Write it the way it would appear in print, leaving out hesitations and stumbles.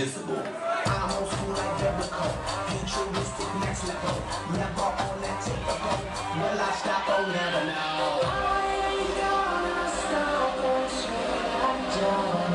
invisible. I'm old school like biblical, futuristic next level. Never on that typical. Will I stop? Oh, never know. I ain't gonna stop until I die.